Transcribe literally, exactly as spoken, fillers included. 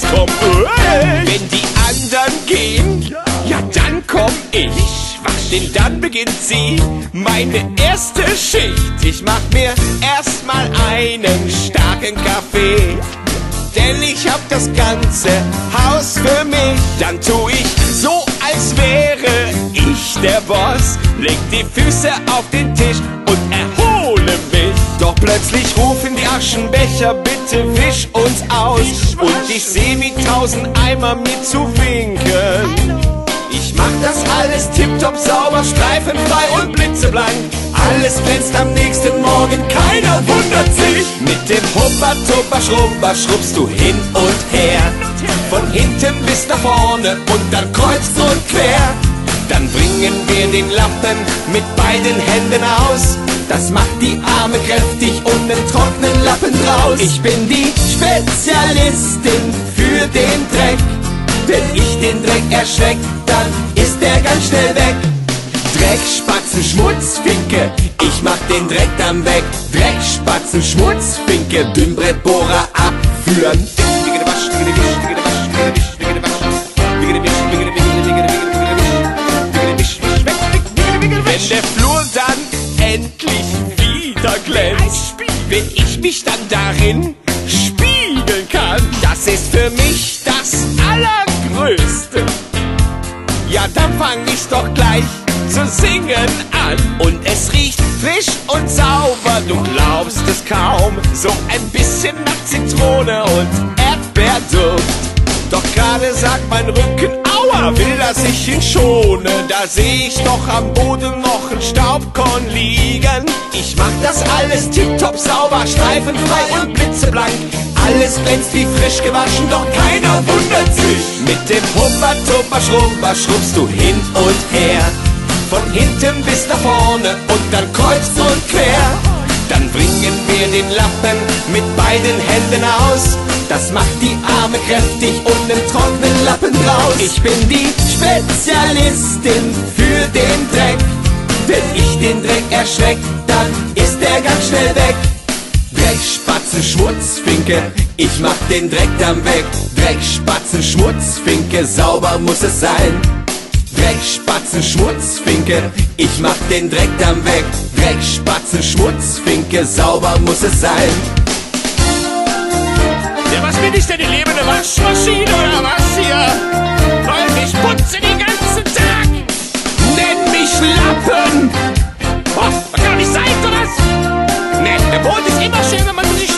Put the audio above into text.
komm ich. Wenn die anderen gehen, ja dann komm ich. Denn dann beginnt sie, meine erste Schicht. Ich mach mir erstmal einen starken Kaffee, denn ich hab das ganze Haus für mich. Dann tu ich so, als wäre ich der Boss, leg die Füße auf den Tisch und erhole mich. Doch plötzlich rufen die Aschenbecher, bitte wisch uns aus. Und ich seh wie tausend Eimer mir zu winken. Ich mach das alles tipptopp sauber, streifenfrei und blitzeblank. Alles glänzt am nächsten Morgen, keiner wundert sich. Mit dem Huppa Tuppa Schrubba schrubbst du hin und her, von hinten bis nach vorne und dann kreuz und quer. Dann bringen wir den Lappen mit beiden Händen aus. Das macht die Arme kräftig und nen trockenen Lappen draus. Ich bin die Spezialistin für den Dreck. Wenn ich den Dreck erschreck, dann ist der ganz schnell weg. Dreck, Spatzen, Schmutz, Finke, ich mach den Dreck dann weg. Dreck, Spatzen, Schmutz, Finke, Dünnbrettbohrer abführen. Wenn der Flur dann endlich wieder glänzt, wenn ich mich dann darin spiegeln kann, das ist für mich das Allergrößte. Ja, dann fang ich doch gleich zu singen an. Und es riecht frisch und sauber, du glaubst es kaum. So ein bisschen nach Zitrone und Erdbeerduft. Doch gerade sagt mein Rücken, aua, will, dass ich ihn schone. Da seh ich doch am Boden noch ein Staubkorn liegen. Ich mach das alles tipptopp sauber, streifenfrei und blitzeblank. Alles glänzt wie frisch gewaschen, doch keiner wundert sich. Mit dem Huppa Tuppa Schrubba schrubbst du hin und her, von hinten bis nach vorne und dann kreuz und quer. Dann bringen wir den Lappen mit beiden Händen aus. Das macht die Arme kräftig und nen trockenen Lappen draus. Ich bin die Spezialistin für den Dreck. Wenn ich den Dreck erschreck, dann ist der ganz schnell weg. Dreck, Spatzen, Schmutz, Finke, ich mach den Dreck dann weg. Dreck, Spatzen, Schmutz, Finke, sauber muss es sein. Dreck, Spatzen, Schmutz, Finke, ich mach den Dreck dann weg. Dreck, Spatzen, Schmutz, Finke, sauber muss es sein. Ja, was bin ich denn, die lebende Waschmaschine oder was hier? Weil ich putze den ganzen Tag. Nenn mich Lappen. Oh, das kann doch nicht sein, oder was? Ne, der Boden ist immer schön, wenn man sich